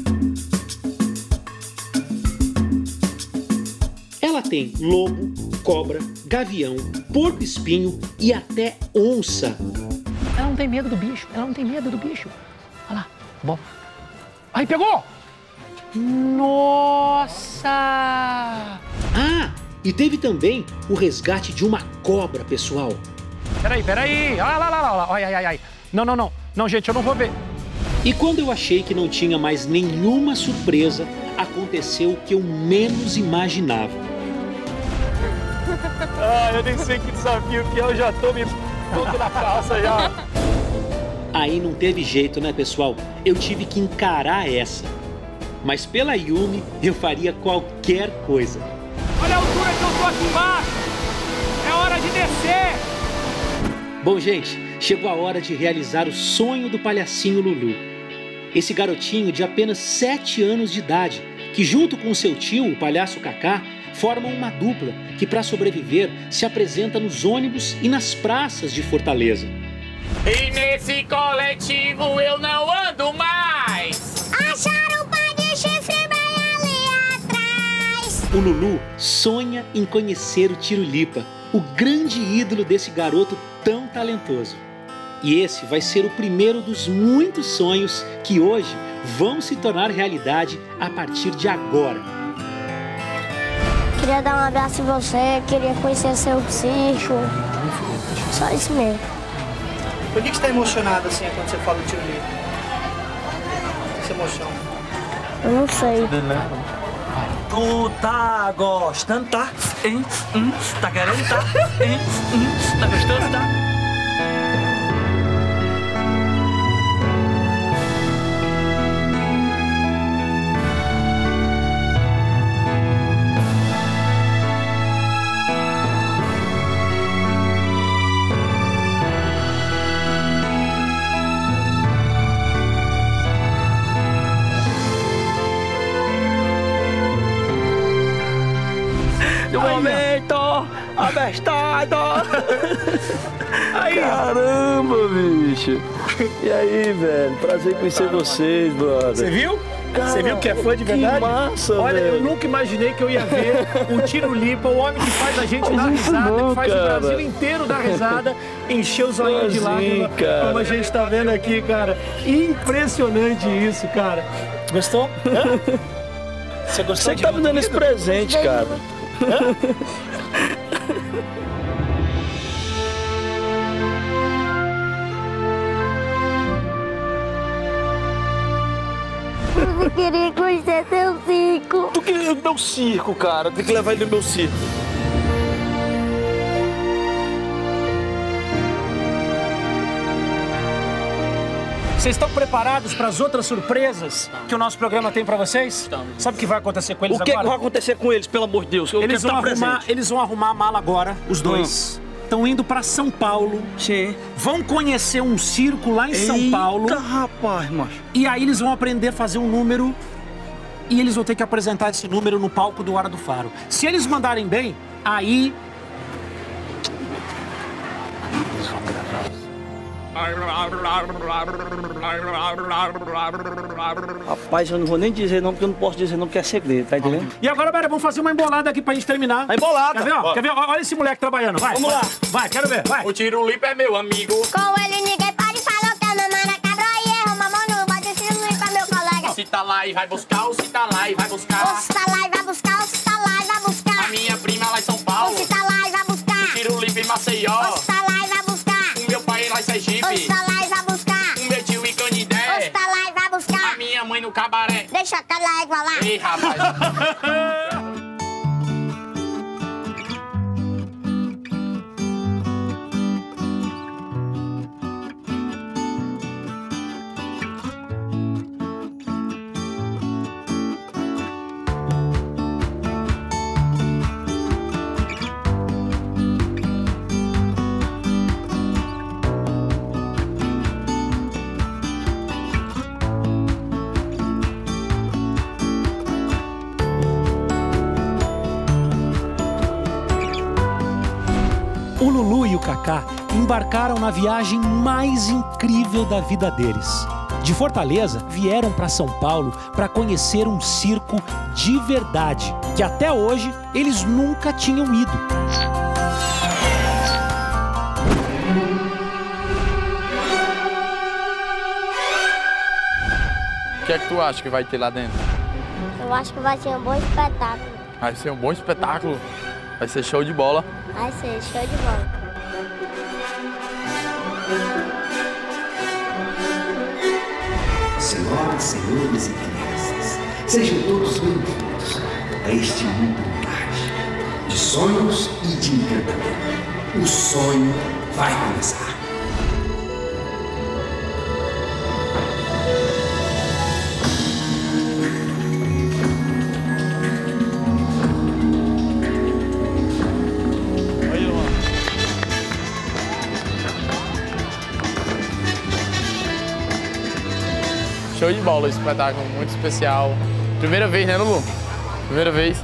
E: Ela tem lobo, cobra, gavião, porco-espinho e até onça.
A: Ela não tem medo do bicho, ela não tem medo do bicho. Olha lá, bom. Aí, pegou! Nossa!
E: Ah, e teve também o resgate de uma cobra, pessoal.
A: Peraí, peraí, olha lá, lá, lá, lá, ai, ai, ai. Não, não, não, não, gente, eu não vou ver.
E: E quando eu achei que não tinha mais nenhuma surpresa, aconteceu o que eu menos imaginava.
K: Ah, eu nem sei que desafio que é, eu já tô me pondo na calça já.
E: Aí não teve jeito, né, pessoal? Eu tive que encarar essa. Mas pela Yumi, eu faria qualquer coisa.
K: Olha a altura que eu tô aqui embaixo! É hora de descer!
E: Bom, gente, chegou a hora de realizar o sonho do palhacinho Lulu. Esse garotinho de apenas sete anos de idade, que junto com seu tio, o palhaço Cacá, formam uma dupla que, para sobreviver, se apresenta nos ônibus e nas praças de Fortaleza.
D: E nesse coletivo eu não ando mais!
B: Acharam o pai de chifre bem ali atrás!
E: O Lulu sonha em conhecer o Tirulipa, o grande ídolo desse garoto tão talentoso. E esse vai ser o primeiro dos muitos sonhos que hoje vão se tornar realidade a partir de agora.
B: Queria dar um abraço em você, queria conhecer seu circo. Só isso mesmo.
G: Por que, que você tá emocionado assim quando você fala do tio Lito? O que você emociona?
B: Eu não sei.
K: Tu tá gostando, tá? Hein? Hum? Tá querendo, tá? Hein? Hum? Tá gostando, tá? Do momento abestado.
P: Aí. Caramba, bicho. E aí, velho? Prazer conhecer vocês, brother.
K: Você viu? Você viu que é fã de verdade?
P: Que massa,
K: Olha,
P: velho.
K: eu nunca imaginei que eu ia ver o Tiro Lipa, o homem que faz a gente dar risada,
P: não,
K: que faz
P: cara.
K: o Brasil inteiro dar risada, encher os olhos de
P: Assim,
K: lágrima,
P: cara.
K: como a gente tá vendo aqui, cara. Impressionante isso, cara. Gostou? Hã? Você gostou?
P: Você que tá me dando esse presente, cara.
B: Eu queria conhecer seu circo.
P: Tu queria o meu circo, cara. Tem que levar ele no meu circo.
K: Vocês estão preparados para as outras surpresas que o nosso programa tem para vocês? Sabe o que vai acontecer com eles
P: O que,
K: agora?
P: que vai acontecer com eles, pelo amor de Deus? Eu
K: Eles
P: quero
K: vão,
P: estar
K: arrumar,
P: presente.
K: eles vão arrumar a mala agora, os dois. Estão indo para São Paulo.
P: Sim.
K: Vão conhecer um circo lá em São
P: Eita,
K: Paulo.
P: rapaz, macho.
K: E aí eles vão aprender a fazer um número. E eles vão ter que apresentar esse número no palco do Hora do Faro. Se eles mandarem bem, aí...
P: Rapaz, eu não vou nem dizer não, porque eu não posso dizer não, porque é segredo, tá entendendo?
K: E agora, pera, vamos fazer uma embolada aqui pra gente terminar.
P: A embolada!
K: Quer ver, ó?
P: Bora.
K: Quer ver? Olha esse moleque trabalhando, vai.
P: Vamos
K: vai.
P: lá.
K: Vai, quero ver, vai.
C: O Tiro Lipa é meu amigo.
B: Com ele ninguém pode falar que a mamãe quebrou e errou, mamão não bate esse Lipa, meu colega.
C: Se tá lá e vai buscar, o se tá lá e vai buscar.
B: O se tá lá e vai buscar, o se tá lá e vai buscar.
C: A minha prima lá em São Paulo.
B: O se tá lá e vai buscar.
C: O Tiro Lipa em Maceió.
B: O se tá lá e vai buscar.
C: O meu pai lá em Sergipe.
B: O se tá lá e vai buscar.
C: O meu tio em Canidé.
B: O se tá lá e vai buscar.
C: A minha mãe no cabaré.
B: Deixa aquela égua lá.
C: Ei, rapaz.
E: O Lulu e o Cacá embarcaram na viagem mais incrível da vida deles. De Fortaleza, vieram para São Paulo para conhecer um circo de verdade, que até hoje eles nunca tinham ido.
C: O que é que tu acha que vai ter lá dentro?
B: Eu acho que vai ser um bom espetáculo.
C: Vai ser um bom espetáculo. Vai ser show de bola.
B: Vai ser show de bola.
Q: Senhoras, senhores e crianças, sejam todos bem-vindos a este mundo mágico de sonhos e de encantamento. O sonho vai começar.
C: Show de bola, esse espetáculo muito especial. Primeira vez, né, Lulu? Primeira vez.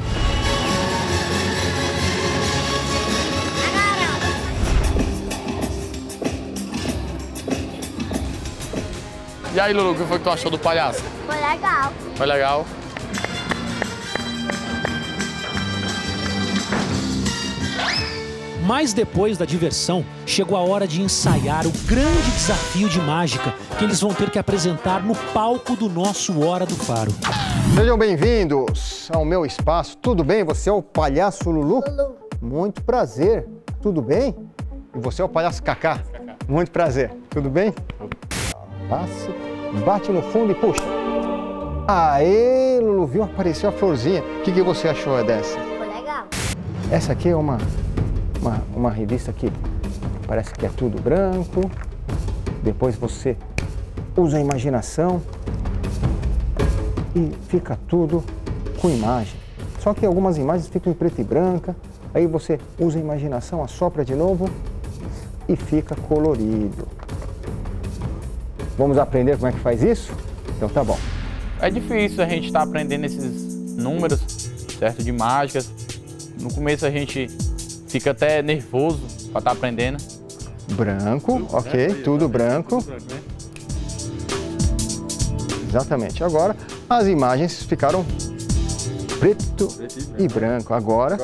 C: E aí, Lulu, o que foi que tu achou do palhaço?
B: Foi legal.
C: Foi legal?
E: Mas depois da diversão, chegou a hora de ensaiar o grande desafio de mágica que eles vão ter que apresentar no palco do nosso Hora do Faro.
R: Sejam bem-vindos ao meu espaço. Tudo bem? Você é o palhaço Lulu?
B: Lulu.
R: Muito prazer. Tudo bem? E você é o palhaço Cacá? Muito prazer. Tudo bem? Passe, bate no fundo e puxa. Aê, Lulu, viu? Apareceu a florzinha. O que, que você achou dessa?
B: Ficou legal.
R: Essa aqui é uma, uma, uma revista que parece que é tudo branco. Depois você usa a imaginação e fica tudo com imagem. Só que algumas imagens ficam em preto e branca. Aí você usa a imaginação, assopra de novo e fica colorido. Vamos aprender como é que faz isso? Então tá bom.
C: É difícil a gente estar tá aprendendo esses números, certo? De mágicas. No começo a gente fica até nervoso para estar tá aprendendo.
R: Branco, ok, tudo branco. Exatamente. Agora as imagens ficaram preto e branco. Agora.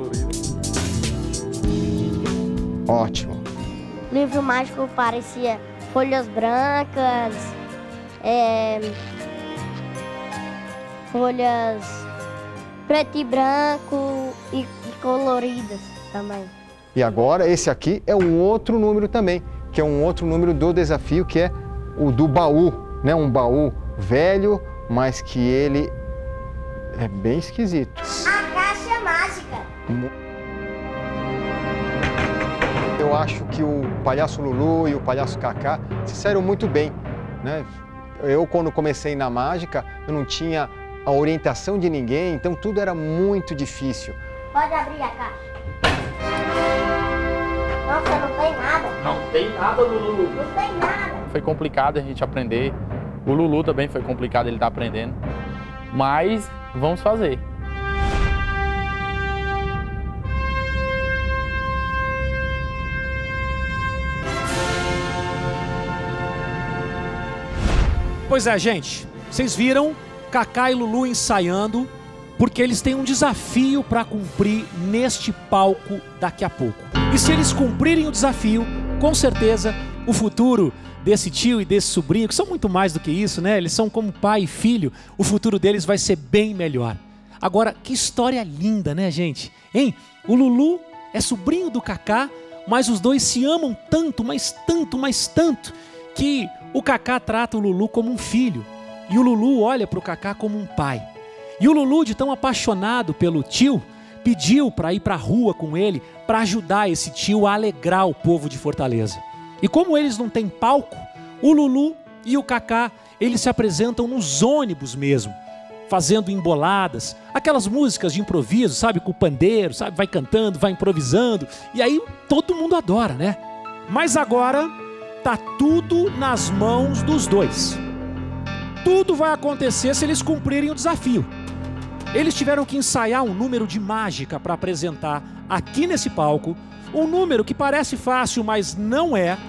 R: Ótimo.
B: Livro mágico parecia folhas brancas, é, folhas preto e branco e, e coloridas também.
R: E agora esse aqui é um outro número também, que é um outro número do desafio, que é o do baú, né? Um baú velho, mas que ele é bem esquisito.
B: A caixa mágica.
R: Eu acho que o palhaço Lulu e o palhaço Cacá se saíram muito bem, né? Eu, quando comecei na mágica, eu não tinha a orientação de ninguém, então tudo era muito difícil.
B: Pode abrir a caixa. Nossa, não tem nada.
C: Não tem nada, Lulu.
B: Não tem nada.
C: Foi complicado a gente aprender. O Lulu também foi complicado, ele tá aprendendo. Mas vamos fazer.
E: Pois é, gente, vocês viram Cacá e Lulu ensaiando, porque eles têm um desafio para cumprir neste palco daqui a pouco. E se eles cumprirem o desafio, com certeza o futuro desse tio e desse sobrinho, que são muito mais do que isso, né? Eles são como pai e filho, o futuro deles vai ser bem melhor. Agora, que história linda, né, gente? Hein? O Lulu é sobrinho do Cacá, mas os dois se amam tanto, mas tanto, mas tanto, que o Cacá trata o Lulu como um filho e o Lulu olha para o Cacá como um pai. E o Lulu, de tão apaixonado pelo tio, pediu para ir para a rua com ele para ajudar esse tio a alegrar o povo de Fortaleza. E como eles não têm palco, o Lulu e o Cacá, eles se apresentam nos ônibus mesmo, fazendo emboladas, aquelas músicas de improviso, sabe, com o pandeiro, sabe, vai cantando, vai improvisando, e aí todo mundo adora, né? Mas agora tá tudo nas mãos dos dois. Tudo vai acontecer se eles cumprirem o desafio. Eles tiveram que ensaiar um número de mágica para apresentar aqui nesse palco, um número que parece fácil, mas não é.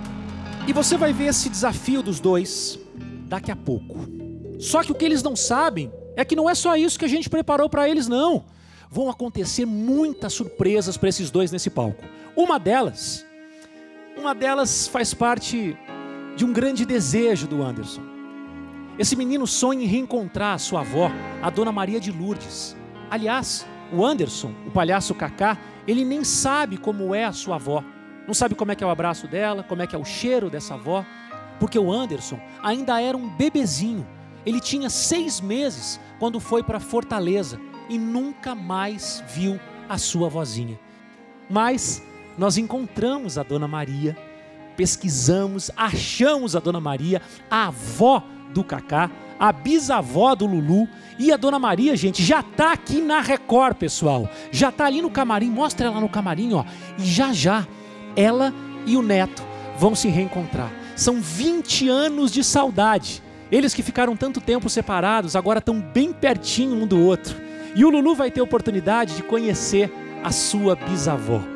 E: E você vai ver esse desafio dos dois daqui a pouco. Só que o que eles não sabem é que não é só isso que a gente preparou para eles, não. Vão acontecer muitas surpresas para esses dois nesse palco. Uma delas, uma delas faz parte de um grande desejo do Anderson. Esse menino sonha em reencontrar a sua avó, a Dona Maria de Lourdes. Aliás, o Anderson, o palhaço Cacá, ele nem sabe como é a sua avó. Não sabe como é que é o abraço dela, como é que é o cheiro dessa avó. Porque o Anderson ainda era um bebezinho. Ele tinha seis meses quando foi para Fortaleza e nunca mais viu a sua vozinha. Mas nós encontramos a Dona Maria, pesquisamos, achamos a Dona Maria, a avó do Cacá, a bisavó do Lulu, e a Dona Maria, gente, já tá aqui na Record, pessoal. Já tá ali no camarim, mostra ela no camarim, ó. E já já, ela e o neto vão se reencontrar. São vinte anos de saudade. Eles que ficaram tanto tempo separados, agora estão bem pertinho um do outro. E o Lulu vai ter a oportunidade de conhecer a sua bisavó.